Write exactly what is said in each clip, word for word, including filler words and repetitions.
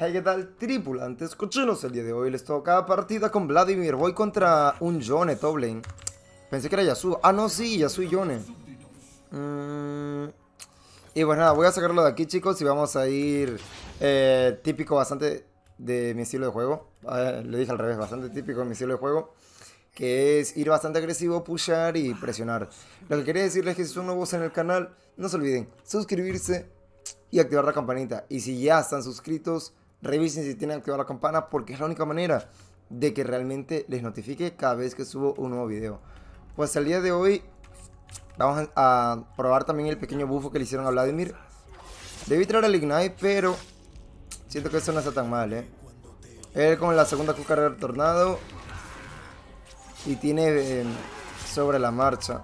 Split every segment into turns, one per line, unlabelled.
Hey, ¿qué tal, tripulantes cochinos? El día de hoy les toca partida con Vladimir. Voy contra un Yone top lane. Pensé que era Yasuo. Ah, no, sí, Yasuo y Yone. Mm. Y pues nada, voy a sacarlo de aquí, chicos, y vamos a ir eh, típico bastante de mi estilo de juego. Eh, le dije al revés, bastante típico de mi estilo de juego. Que es ir bastante agresivo, pushar y presionar. Lo que quería decirles es que si son nuevos en el canal, no se olviden suscribirse y activar la campanita. Y si ya están suscritos, revisen si tienen activada la campana, porque es la única manera de que realmente les notifique cada vez que subo un nuevo video. Pues el día de hoy vamos a probar también el pequeño buffo que le hicieron a Vladimir. Debí traer el Ignite, pero siento que eso no está tan mal, ¿eh? Él con la segunda Q carga del tornado y tiene eh, sobre la marcha.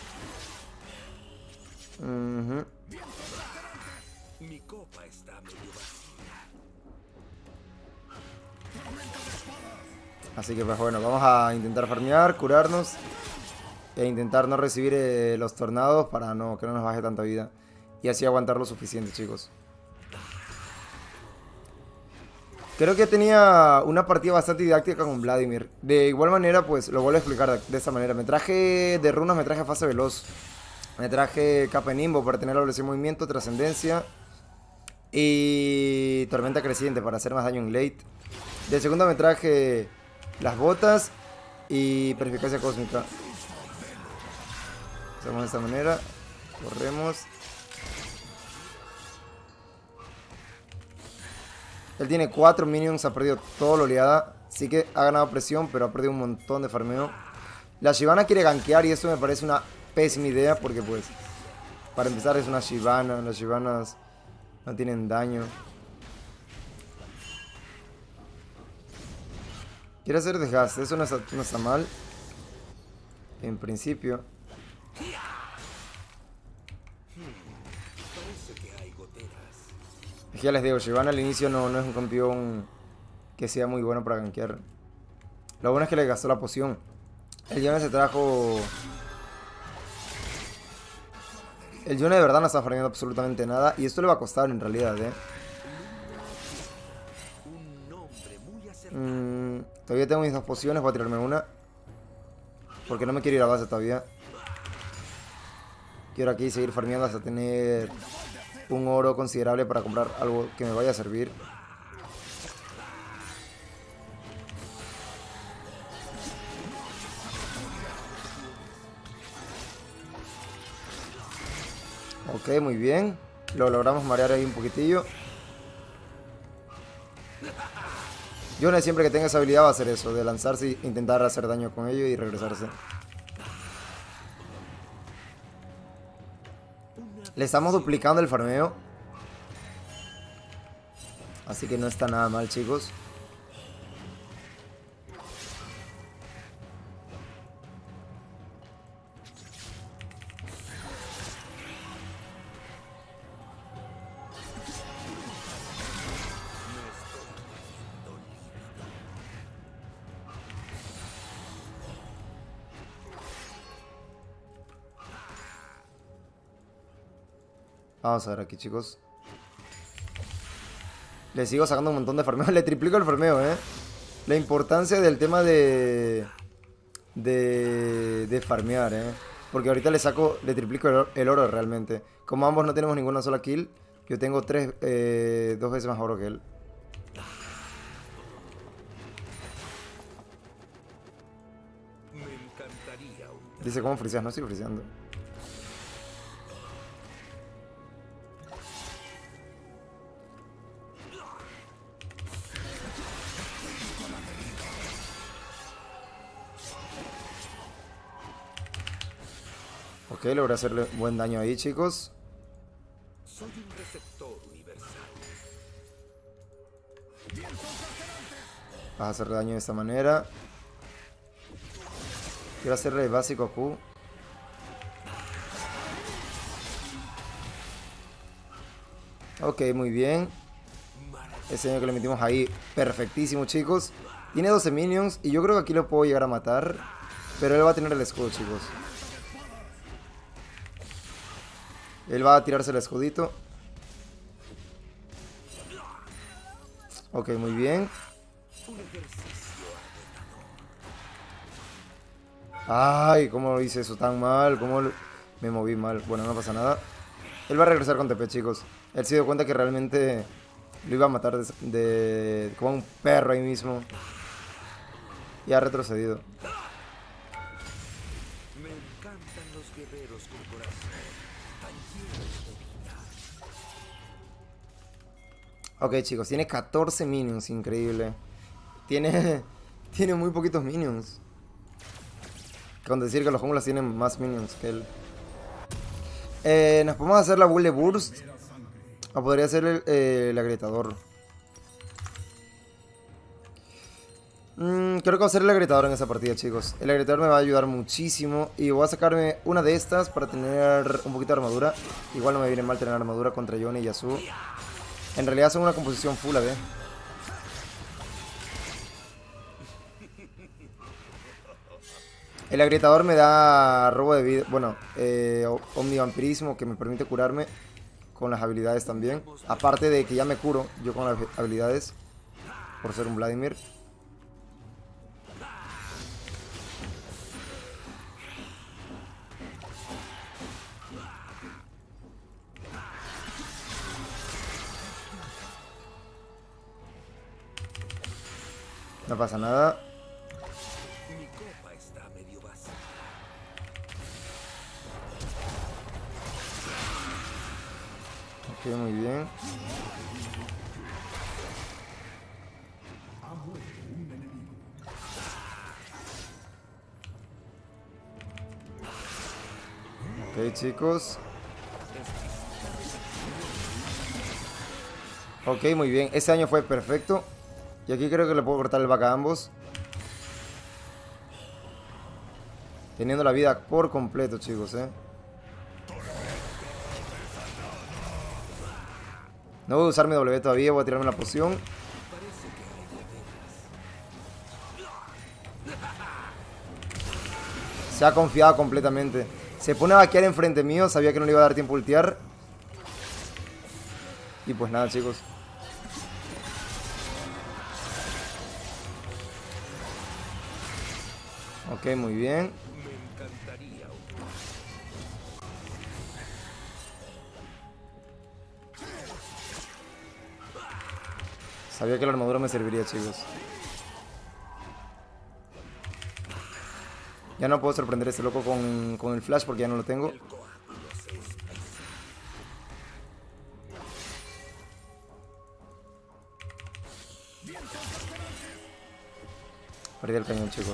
Uh-huh. Así que pues bueno, vamos a intentar farmear, curarnos e intentar no recibir eh, los tornados para no, que no nos baje tanta vida. Y así aguantar lo suficiente, chicos. Creo que tenía una partida bastante didáctica con Vladimir. De igual manera, pues lo vuelvo a explicar de, de esta manera. Me traje de runas, me traje fase veloz. Me traje capa en Nimbo para tener la velocidad de movimiento, trascendencia y tormenta creciente para hacer más daño en late. De segunda me traje las botas y perspicacia cósmica. Hacemos de esta manera. Corremos. Él tiene cuatro minions, ha perdido toda la oleada. Sí que ha ganado presión, pero ha perdido un montón de farmeo. La Shyvana quiere gankear y esto me parece una pésima idea porque pues para empezar es una Shyvana. Las Shyvanas no tienen daño. Quiere hacer desgaste, eso no está, no está mal. En principio. Es que ya les digo, Shyvana al inicio no, no es un campeón que sea muy bueno para gankear. Lo bueno es que le gastó la poción. El Yone se trajo... El Yone de verdad no está farmeando absolutamente nada. Y esto le va a costar en realidad, eh. Mm, todavía tengo mis dos pociones, voy a tirarme una. Porque no me quiero ir a base todavía. Quiero aquí seguir farmeando hasta tener un oro considerable para comprar algo que me vaya a servir. Ok, muy bien. Lo logramos marear ahí un poquitillo. Yone siempre que tenga esa habilidad va a hacer eso, de lanzarse e intentar hacer daño con ello y regresarse. Le estamos duplicando el farmeo. Así que no está nada mal, chicos. Vamos a ver aquí, chicos. Le sigo sacando un montón de farmeo. Le triplico el farmeo, eh. La importancia del tema de... De... De farmear, eh. Porque ahorita le saco... Le triplico el oro, el oro realmente. Como ambos no tenemos ninguna sola kill, yo tengo tres... Eh, dos veces más oro que él. Dice, ¿cómo friseas? No estoy friseando. Ok, logré hacerle buen daño ahí, chicos.
Soy un receptor universal.
Vas a hacerle daño de esta manera. Quiero hacerle básico a Q. Ok, muy bien. Ese daño que le metimos ahí, perfectísimo, chicos. Tiene doce minions y yo creo que aquí lo puedo llegar a matar. Pero él va a tener el escudo, chicos. Él va a tirarse el escudito. Ok, muy bien.
Un ejercicio
Ay, cómo hice eso tan mal. Cómo lo- me moví mal. Bueno, no pasa nada. Él va a regresar con T P, chicos. Él se dio cuenta que realmente lo iba a matar de, de- como un perro ahí mismo. Y ha retrocedido.
Me encantan los guerreros con corazón tan llenos de vida.
Ok, chicos, tiene catorce minions, increíble. Tiene, tiene muy poquitos minions. Con decir que los junglas tienen más minions que él. Eh, nos podemos hacer la Bullet Burst. O podría ser el, eh, el agrietador. Mm, creo que va a ser el agrietador en esa partida, chicos. El agrietador me va a ayudar muchísimo. Y voy a sacarme una de estas para tener un poquito de armadura. Igual no me viene mal tener armadura contra Yone y Yasuo. En realidad son una composición full A D. El agrietador me da robo de vida. Bueno, eh, omnivampirismo que me permite curarme con las habilidades también. Aparte de que ya me curo yo con las habilidades por ser un Vladimir. No pasa nada.
Mi copa está medio vacía.
Ok, muy bien. Ok, chicos. Ok, muy bien. Ese daño fue perfecto. Y aquí creo que le puedo cortar el back a ambos. Teniendo la vida por completo, chicos, eh. No voy a usar mi W todavía, voy a tirarme la poción. Se ha confiado completamente. Se pone a vaquear enfrente mío, sabía que no le iba a dar tiempo a ultear. Y pues nada, chicos. Ok, muy bien.
Me encantaría.
Sabía que la armadura me serviría, chicos. Ya no puedo sorprender a este loco con, con el flash porque ya no lo tengo. Perdí el cañón, chicos.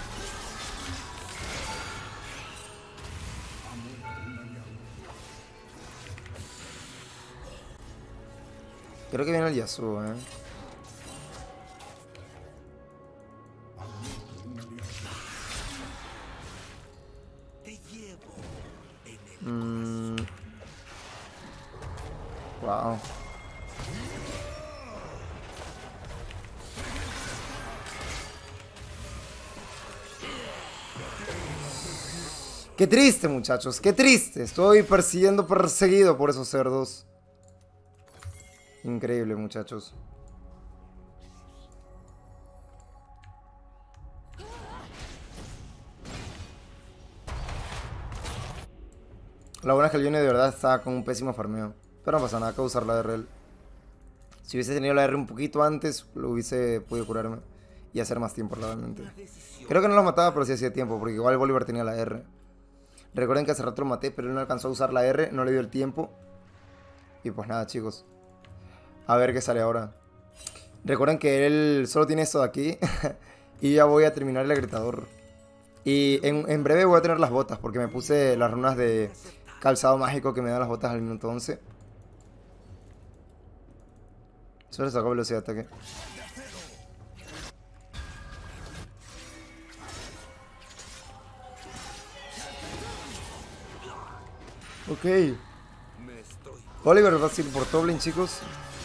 Creo que viene el Yasuo, eh. Mm. Wow. Qué triste, muchachos, qué triste. Estoy persiguiendo, perseguido por esos cerdos. Increíble, muchachos. La buena es que el Yone de verdad está con un pésimo farmeo. Pero no pasa nada, acabo de usar la R L. Si hubiese tenido la R un poquito antes, lo hubiese podido curarme. Y hacer más tiempo, realmente. Creo que no lo mataba, pero sí hacía tiempo, porque igual Bolívar tenía la R. Recuerden que hace rato lo maté, pero él no alcanzó a usar la R, no le dio el tiempo. Y pues nada, chicos. A ver qué sale ahora. Recuerden que él solo tiene esto de aquí. Y ya voy a terminar el agrietador. Y en, en breve voy a tener las botas, porque me puse las runas de calzado mágico que me dan las botas al minuto once. Solo sacó velocidad de ataque. Ok. Oliver va a ir por top lane, chicos.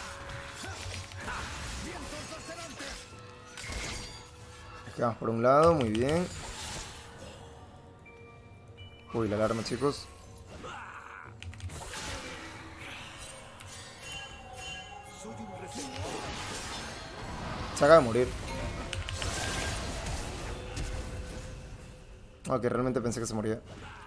Quedamos por un lado, muy bien. Uy, la alarma, chicos. Se acaba de morir. Ok, realmente pensé que se moría.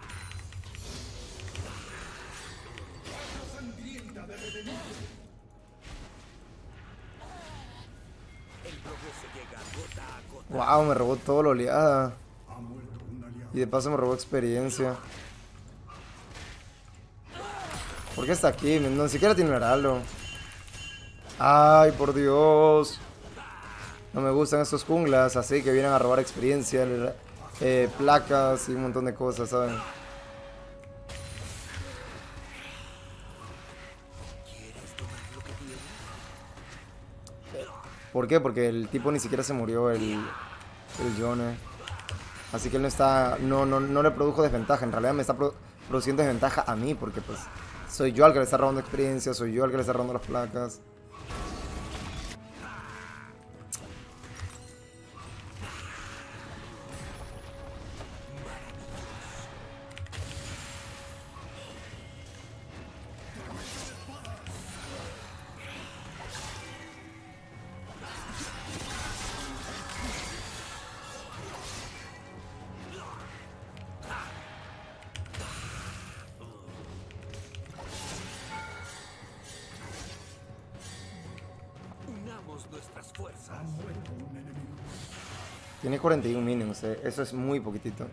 Wow, me robó todo lo oleada. Y de paso me robó experiencia. ¿Por qué está aquí? No, ni siquiera tiene un heraldo. Ay, por Dios. No me gustan estos junglas así que vienen a robar experiencia, eh, placas y un montón de cosas, ¿saben? ¿Por qué? Porque el tipo ni siquiera se murió, el, el Yone. Así que él no está, no, no, no le produjo desventaja. En realidad me está pro, produciendo desventaja a mí, porque pues soy yo el que le está robando experiencia, soy yo el que le está robando las placas.
Nuestras fuerzas.
Tiene cuarenta y uno minions, eh. Eso es muy poquitito.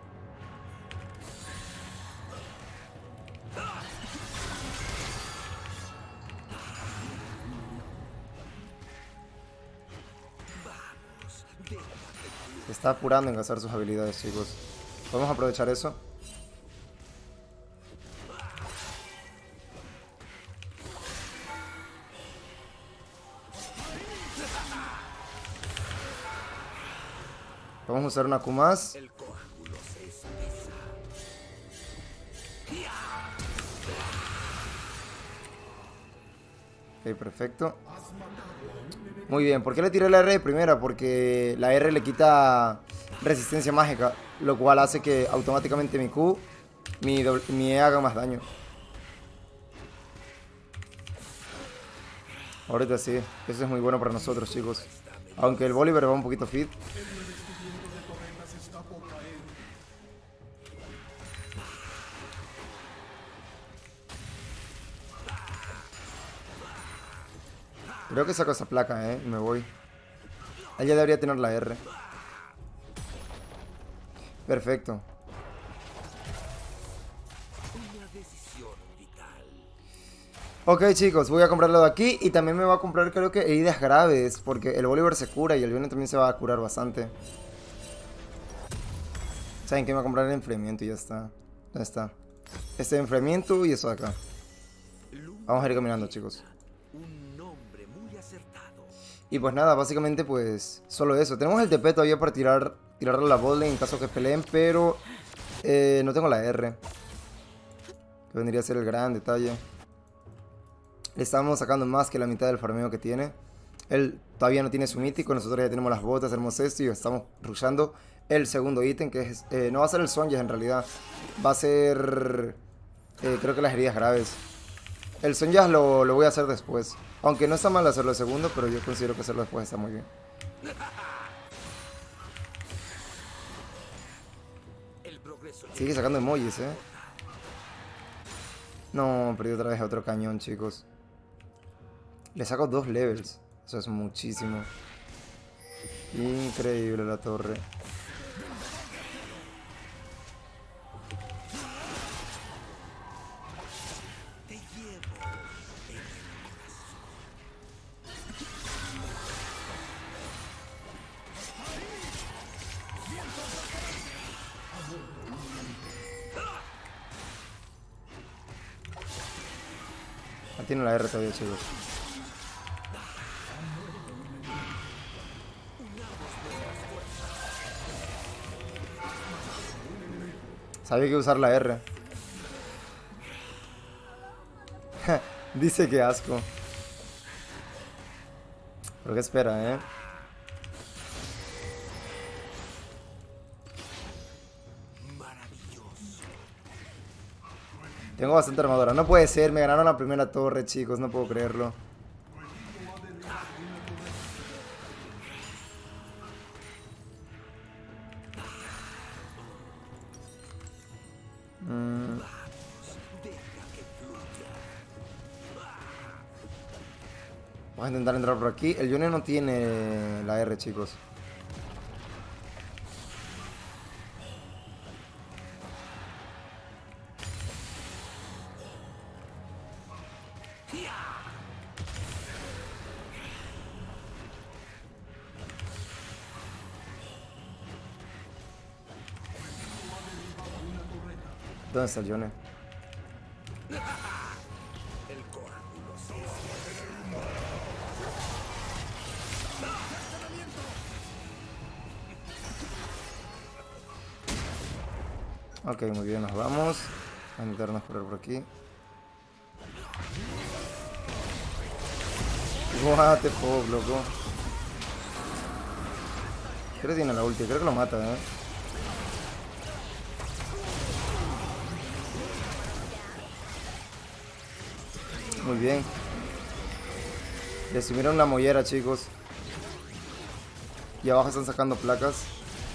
Se está apurando en gastar sus habilidades, chicos. Podemos aprovechar eso. Vamos a usar una Q más. Ok, perfecto. Muy bien, ¿por qué le tiré la R de primera? Porque la R le quita resistencia mágica, lo cual hace que automáticamente mi Q, mi, mi E haga más daño. Ahorita sí, eso es muy bueno para nosotros, chicos. Aunque el Bolívar va un poquito fit. Creo que saco esa placa, eh, y me voy. Ella debería tener la R. Perfecto. Ok, chicos, voy a comprarlo de aquí. Y también me voy a comprar, creo que, heridas graves. Porque el Bolívar se cura y el Yone también se va a curar bastante. ¿Saben qué? Me voy a comprar el enfriamiento y ya está. ¿Dónde está? Este enfriamiento y eso de acá. Vamos a ir caminando, chicos. Y pues nada, básicamente pues solo eso. Tenemos el T P todavía para tirar tirarle la botlane en caso que peleen, pero eh, no tengo la R. Que vendría a ser el gran detalle. Le estamos sacando más que la mitad del farmeo que tiene. Él todavía no tiene su mítico, nosotros ya tenemos las botas, tenemos esto y estamos rushando el segundo ítem, que es, eh, no va a ser el Sonjas en realidad. Va a ser, eh, creo que las heridas graves. El Sonjas lo, lo voy a hacer después. Aunque no está mal hacerlo de segundo, pero yo considero que hacerlo después está muy bien. Sigue sacando emojis, eh. No, perdí otra vez a otro cañón, chicos. Le saco dos levels. Eso es muchísimo. Increíble la torre. Ah, tiene la R todavía, chicos. Sabía que usar la R. Dice que asco. Pero qué espera, eh. Tengo bastante armadura. No puede ser, me ganaron la primera torre, chicos. No puedo creerlo. Vamos a intentar entrar por aquí. El Yone no tiene la R, chicos. ¿Dónde está el Yone? Ok, muy bien, nos vamos. A intentarnos correr por aquí. What the fuck, loco. Creo que tiene la ulti, creo que lo mata, eh. Muy bien. Le subieron la mollera, chicos. Y abajo están sacando placas.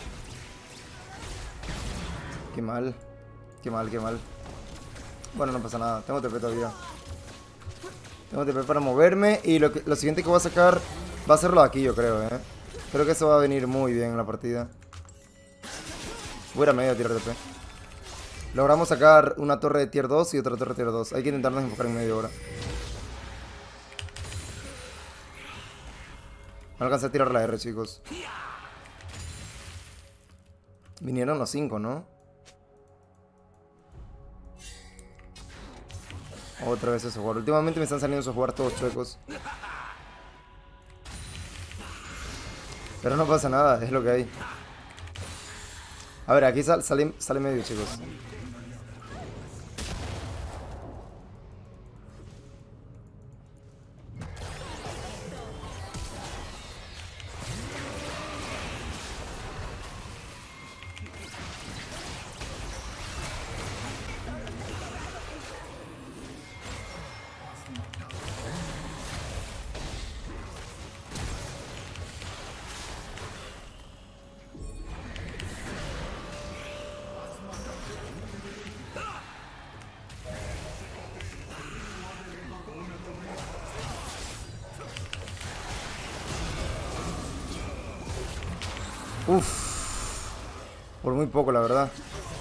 Qué mal. Qué mal, qué mal. Bueno, no pasa nada. Tengo T P todavía. Tengo T P para moverme. Y lo, que, lo siguiente que voy a sacar va a ser lo de aquí, yo creo, eh. Creo que eso va a venir muy bien en la partida. Voy a ir a medio a tirar T P. Logramos sacar una torre de tier dos y otra torre de tier dos. Hay que intentarnos enfocar en medio ahora. No alcancé a tirar la R, chicos. Vinieron los cinco, ¿no? Otra vez esos jugar. Últimamente me están saliendo esos jugar todos chuecos. Pero no pasa nada, es lo que hay. A ver, aquí sal, sale, sale medio, chicos. Uff. Por muy poco, la verdad.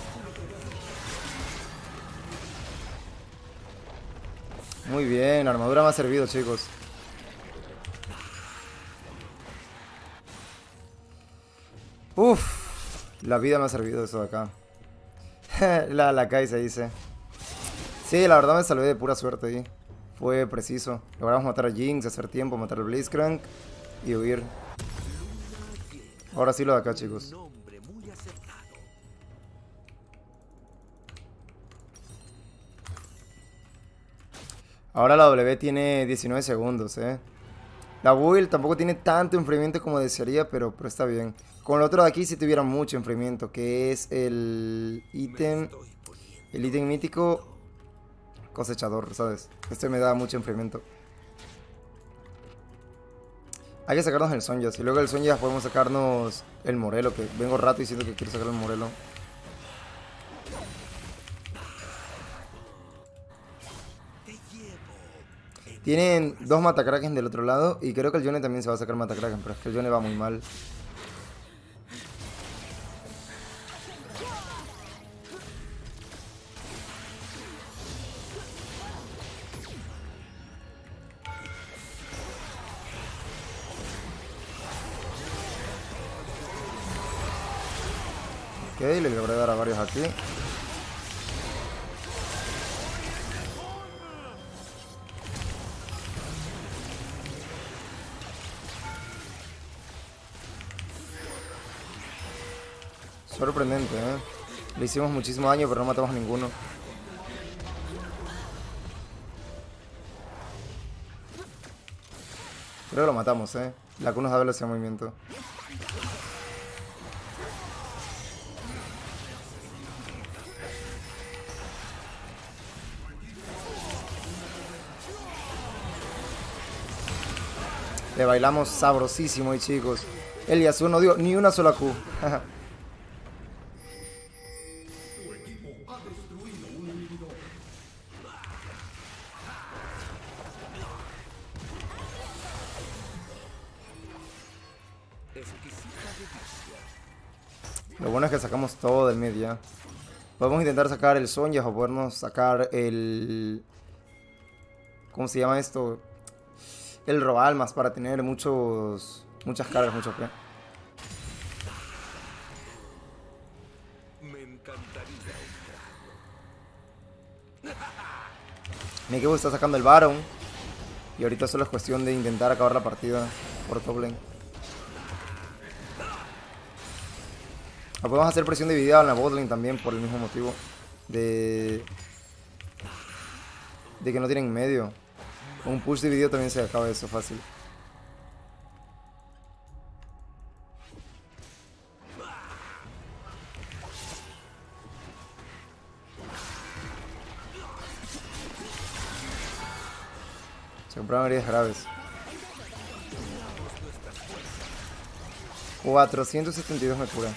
Muy bien, la armadura me ha servido, chicos. Uff. La vida me ha servido eso de acá. la, la Kai se dice. Sí, la verdad me salvé de pura suerte ahí. Fue preciso. Logramos matar a Jinx, hacer tiempo, matar al Blitzcrank y huir. Ahora sí lo de acá, chicos. Ahora la W tiene diecinueve segundos, eh. La build tampoco tiene tanto enfriamiento como desearía, pero, pero está bien. Con el otro de aquí sí tuviera mucho enfriamiento, que es el ítem... El ítem mítico cosechador, ¿sabes? Este me da mucho enfriamiento. Hay que sacarnos el Sonjas. Y luego del Sonjas podemos sacarnos el Morelo, que vengo rato diciendo que quiero sacar el Morelo. Tienen dos Matakraken del otro lado. Y creo que el Yone también se va a sacar Matakraken. Pero es que el Yone va muy mal. Ok, le logré dar a varios aquí. Sorprendente, ¿eh? Le hicimos muchísimo daño, pero no matamos a ninguno. Creo que lo matamos, ¿eh? La Q nos da velocidad de movimiento. Le bailamos sabrosísimo ahí, chicos. El Yasuo no dio ni una sola Q. Lo bueno es que sacamos todo del mid ya. Podemos intentar sacar el Sonja o podernos sacar el... ¿Cómo se llama esto? El robalmas para tener muchos... Muchas cargas, mucho P.
Me encantaría un trago.
Mi equipo está sacando el Baron. Y ahorita solo es cuestión de intentar acabar la partida por top lane. O podemos hacer presión dividida en la bot lane también por el mismo motivo. De... De que no tienen medio. Con un push dividido también se acaba eso fácil. Se compraron heridas graves. cuatrocientos setenta y dos me cura.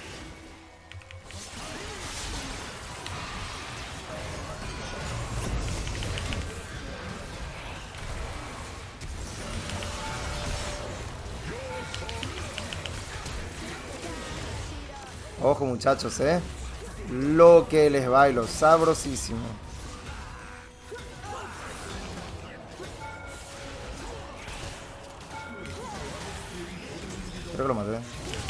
Ojo muchachos, eh. Lo que les bailo, sabrosísimo. Creo que lo maté.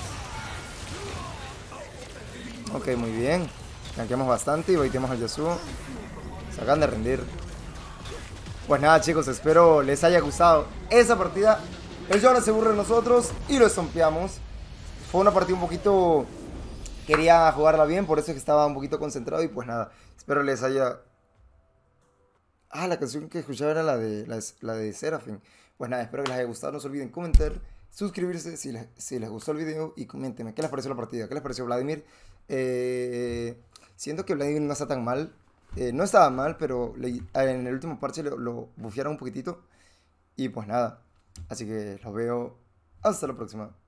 Ok, muy bien. Ganqueamos bastante y baiteamos al Yasuo. Se acaban de rendir. Pues nada chicos, espero les haya gustado esa partida. El Jonas se burla de nosotros y lo estompeamos. Fue una partida un poquito... Quería jugarla bien, por eso es que estaba un poquito concentrado y pues nada. Espero les haya... Ah, la canción que escuchaba era la de, la de, la de Seraphim. Pues nada, espero que les haya gustado. No se olviden comentar, suscribirse si les, si les gustó el video y coméntenme qué les pareció la partida, qué les pareció Vladimir. Eh, siento que Vladimir no está tan mal. Eh, no estaba mal, pero le, en el último parche lo, lo bufearon un poquitito. Y pues nada, así que los veo hasta la próxima.